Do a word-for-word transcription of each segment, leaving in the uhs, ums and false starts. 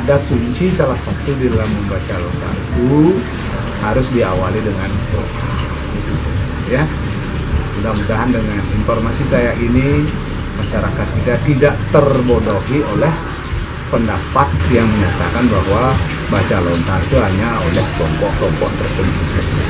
ada kunci salah satu di dalam membaca lontar itu harus diawali dengan doa. Itu saja, ya. Mudah-mudahan dengan informasi saya ini masyarakat kita tidak terbodohi oleh pendapat yang menyatakan bahwa baca lontar itu hanya oleh kelompok-kelompok tertentu saja.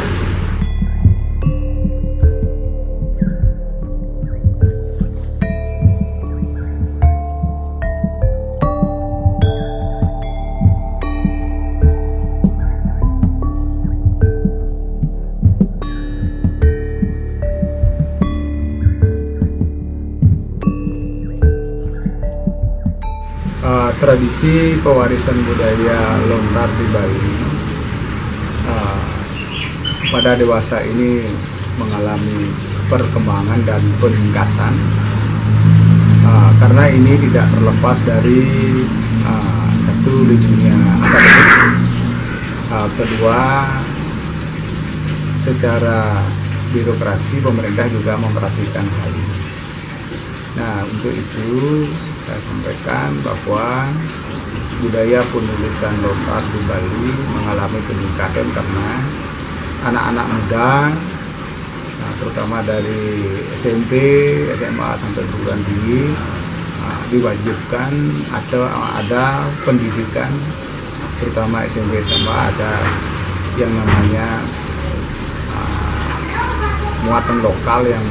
Uh, tradisi pewarisan budaya lontar di Bali uh, pada dewasa ini mengalami perkembangan dan peningkatan uh, karena ini tidak terlepas dari uh, satu di dunia akademik, uh, kedua secara birokrasi pemerintah juga memperhatikan hal ini. Nah, untuk itu saya sampaikan bahwa budaya penulisan lontar di Bali mengalami peningkatan karena anak-anak muda, nah, terutama dari S M P, S M A sampai perguruan tinggi, nah, diwajibkan atau ada pendidikan, terutama S M P S M A ada yang namanya uh, muatan lokal yang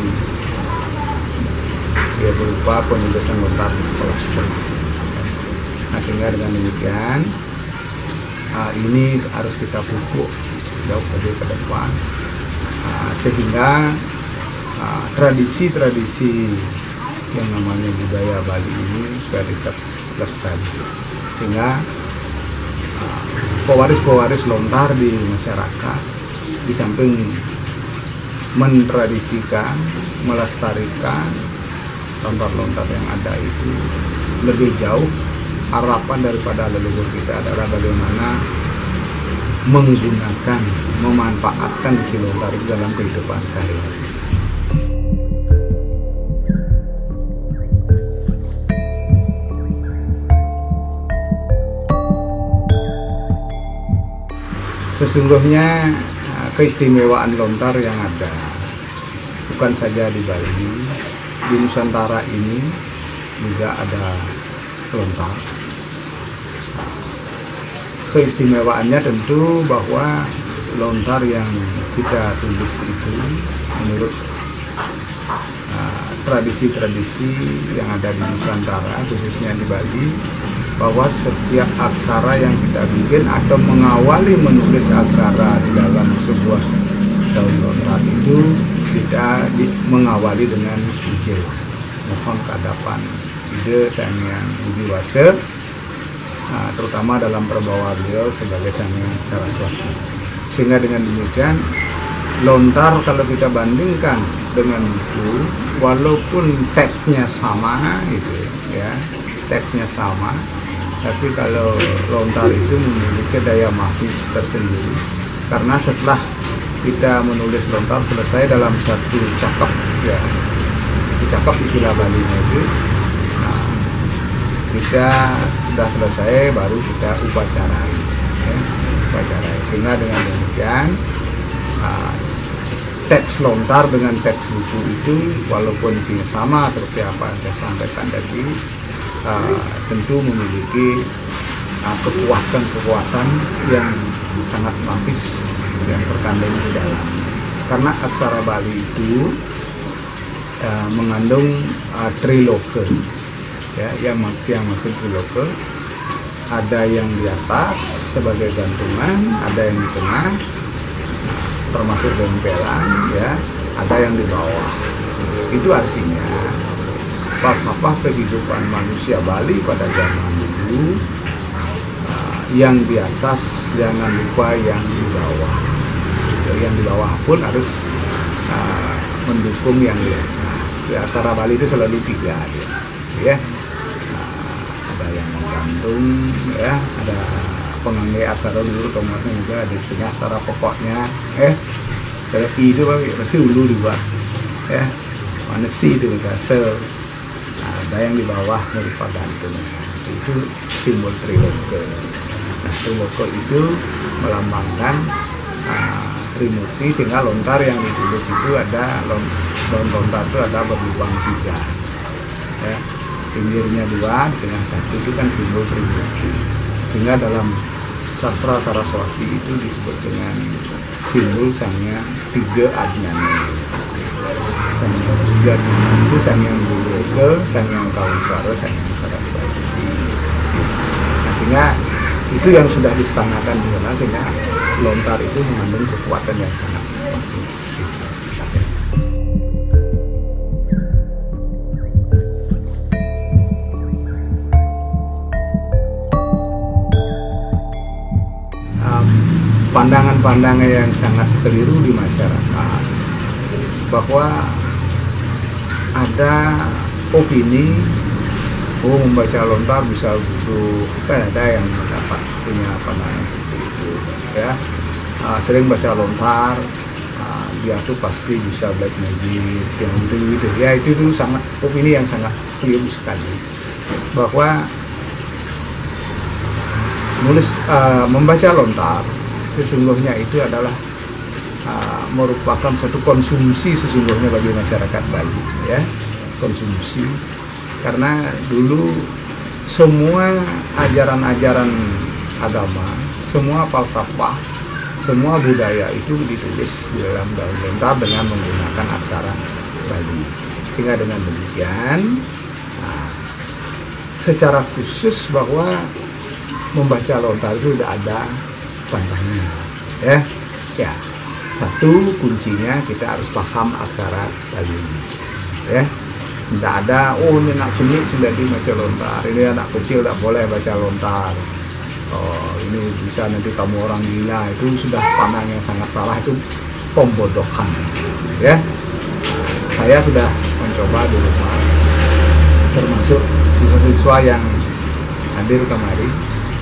ya berupa penulisan lontar di sekolah-sekolah. Nah, sehingga dengan demikian uh, ini harus kita pupuk jauh lebih ke depan uh, sehingga tradisi-tradisi uh, yang namanya budaya Bali ini supaya tetap lestari, sehingga uh, pewaris-pewaris lontar di masyarakat di samping mentradisikan, melestarikan lontar-lontar yang ada itu lebih jauh. Harapan daripada leluhur kita adalah bagaimana menggunakan, memanfaatkan isi lontar itu dalam kehidupan sehari-hari. Sesungguhnya keistimewaan lontar yang ada bukan saja di Bali, di Nusantara ini juga ada lontar. Keistimewaannya tentu bahwa lontar yang kita tulis itu menurut tradisi-tradisi uh, yang ada di Nusantara, khususnya di Bali, bahwa setiap aksara yang kita bikin atau mengawali menulis aksara di dalam sebuah daun lontar itu kita di, mengawali dengan puja, mohon kehadapan ide Sang Hyang Budi Wase, nah, terutama dalam perbawa beliau sebagai Sang Hyang Saraswati. Sehingga dengan demikian lontar kalau kita bandingkan dengan itu, walaupun teksnya sama gitu ya, teksnya sama, tapi kalau lontar itu memiliki daya magis tersendiri karena setelah kita menulis lontar selesai dalam satu cakap, ya, cakap istilah Balinya itu, nah, kita sudah selesai baru kita upacarai, ya, upacarai. Sehingga dengan demikian uh, teks lontar dengan teks buku itu walaupun isinya sama seperti apa yang saya sampaikan tadi, uh, tentu memiliki uh, kekuatan-kekuatan yang sangat magis yang terkandung di dalam, karena aksara Bali itu uh, mengandung uh, triloge, ya, yang yang maksud triloge, ada yang di atas sebagai gantungan, ada yang di tengah termasuk gempelan, ya, ada yang di bawah. Itu artinya falsafah kehidupan manusia Bali pada zaman dulu, uh, yang di atas jangan lupa yang di bawah. Yang di bawah pun harus uh, mendukung yang di atas. Aksara Bali itu selalu tiga, ya, ya. Uh, ada yang menggantung, ya, ada pengangge aksara dulu, kemudian juga ada tengah aksara pokoknya, eh, kayak i itu pasti ulu juga, ya, mana si itu misalnya se, nah, ada yang di bawah merupakan gantung, itu simbol triloge. Nah, Trimurti itu melambangkan uh, Trimurti, sehingga lontar yang ditulis itu ada daun lontar itu ada berlubang tiga, ya. Pinggirnya dua, dengan satu itu kan simbol Trimurti. Sehingga dalam sastra Saraswati itu disebut dengan simbol sangnya tiga adnyana. Sangnya tiga adnyana itu sangnya Buleke, sangnya Kawuswara, sangnya Saraswati. Nah, sehingga itu yang sudah distanakan di sana, sehingga lontar itu mengandung kekuatan yang sangat bagus. Pandangan-pandangan yang sangat keliru di masyarakat bahwa ada opini, oh membaca lontar bisa butuh, kan ada yang mendapat punya pandangan seperti itu, ya. Uh, sering baca lontar, uh, dia tuh pasti bisa black magic, yang itu gitu, ya. Itu dulu sangat opini yang sangat keliru sekali, bahwa nulis uh, membaca lontar sesungguhnya itu adalah uh, merupakan suatu konsumsi sesungguhnya bagi masyarakat Bali, ya, konsumsi. Karena dulu semua ajaran-ajaran agama, semua falsafah, semua budaya itu ditulis di dalam daun lontar dengan menggunakan aksara Bali. Sehingga dengan demikian, nah, secara khusus bahwa membaca lontar itu tidak ada pantangan, ya, ya. Satu kuncinya kita harus paham aksara Bali, ya. Tidak ada, oh ini anak cilik sudah dibaca lontar, ini anak kecil tidak boleh baca lontar, oh ini bisa nanti kamu orang gila, itu sudah pandang yang sangat salah, itu pembodohan, ya. Saya sudah mencoba di rumah, termasuk siswa-siswa yang hadir kemari.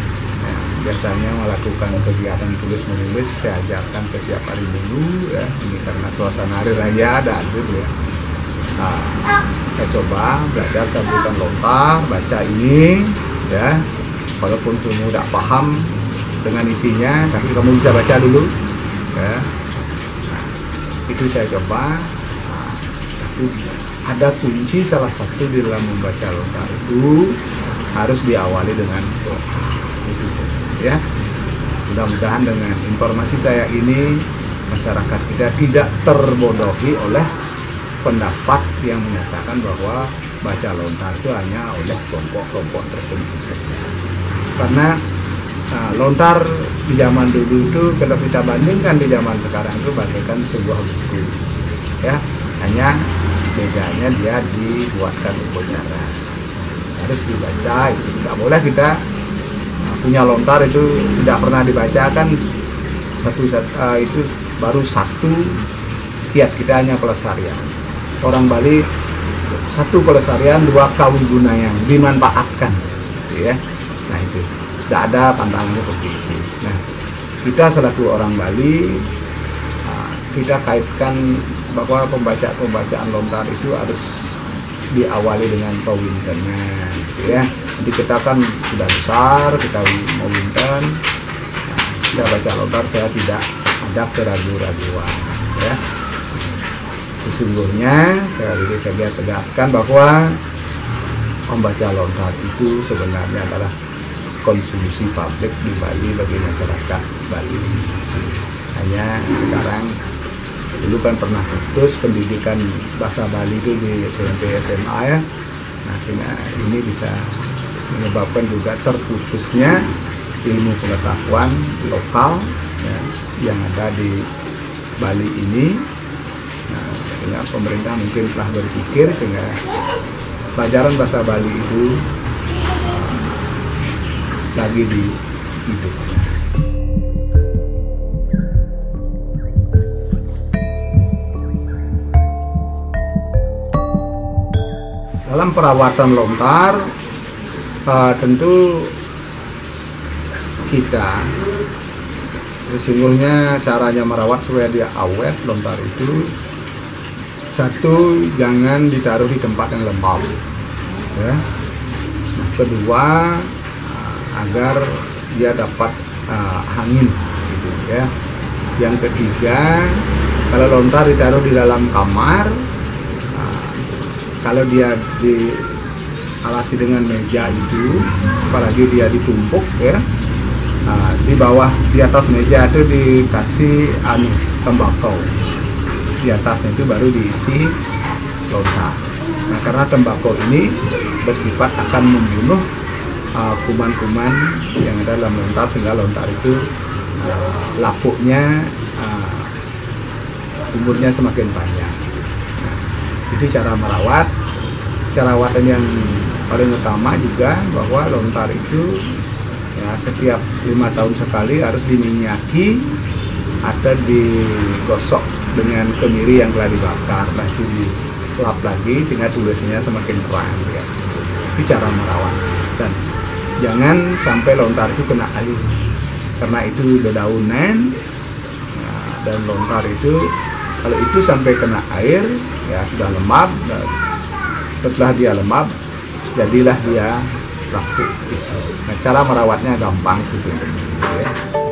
Biasanya melakukan kegiatan tulis menulis saya ajarkan setiap hari Minggu, ya. Ini karena suasana hari raya ada hadir, ya. Nah, saya coba belajar sambutan lontar, baca ini, ya. Walaupun kamu tidak paham dengan isinya, tapi kamu bisa baca dulu, ya. Nah, itu saya coba. Nah, tapi ada kunci salah satu di dalam membaca lontar itu harus diawali dengan doa. Itu saja, ya. Mudah-mudahan dengan informasi saya ini masyarakat kita tidak terbodohi oleh pendapat yang menyatakan bahwa baca lontar itu hanya oleh kelompok-kelompok tertentu saja. Karena nah, lontar di zaman dulu itu kalau kita bandingkan di zaman sekarang itu bagaikan sebuah buku, ya. Hanya bedanya dia dibuatkan upacara, harus dibaca. Itu tidak boleh kita punya lontar itu tidak pernah dibaca, kan satu uh, itu baru satu kiat kita hanya pelestarian. Orang Bali satu pelestarian, dua kawigunaan, dimanfaatkan, ya. Nah itu tidak ada pantangan seperti itu. Nah kita selaku orang Bali, uh, kita kaitkan bahwa pembaca-pembacaan lontar itu harus diawali dengan pawintenan, ya. Jadi kita kan sudah besar, kita mau winten, nah, kita baca lontar saya tidak ada keraguan-raguan, ya. Sesungguhnya saya ini saya tegaskan bahwa membaca lontar itu sebenarnya adalah konsumsi publik di Bali bagi masyarakat Bali. Hanya sekarang, dulu kan pernah putus pendidikan bahasa Bali itu di S M P S M A, ya. Nah, sehingga ini bisa menyebabkan juga terputusnya ilmu pengetahuan lokal, ya, yang ada di Bali ini. Nah, sehingga pemerintah mungkin telah berpikir sehingga pelajaran bahasa Bali itu uh, lagi dihidupkan. Dalam perawatan lontar, uh, tentu kita sesungguhnya caranya merawat supaya dia awet lontar itu, satu, jangan ditaruh di tempat yang lembab, ya. Nah, kedua, uh, agar dia dapat uh, angin gitu ya. Yang ketiga, kalau lontar ditaruh di dalam kamar, uh, kalau dia dialasi dengan meja itu, apalagi dia ditumpuk ya, uh, di bawah di atas meja itu dikasih anu tembakau, di atasnya itu baru diisi lontar. Nah, karena tembakau ini bersifat akan membunuh kuman-kuman uh, yang ada dalam lontar, sehingga lontar itu uh, lapuknya uh, umurnya semakin panjang. Nah, itu cara merawat. Cara rawatan yang paling utama juga bahwa lontar itu ya setiap lima tahun sekali harus diminyaki atau digosok dengan kemiri yang telah dibakar, lalu dicelap lagi sehingga tulisnya semakin terang ya. Itu cara merawat. Dan jangan sampai lontar itu kena air, karena itu dedaunan. Nah, dan lontar itu kalau itu sampai kena air ya sudah lembab. Dan setelah dia lembab jadilah dia rapuh gitu. Nah, cara merawatnya gampang sih sebenarnya ya.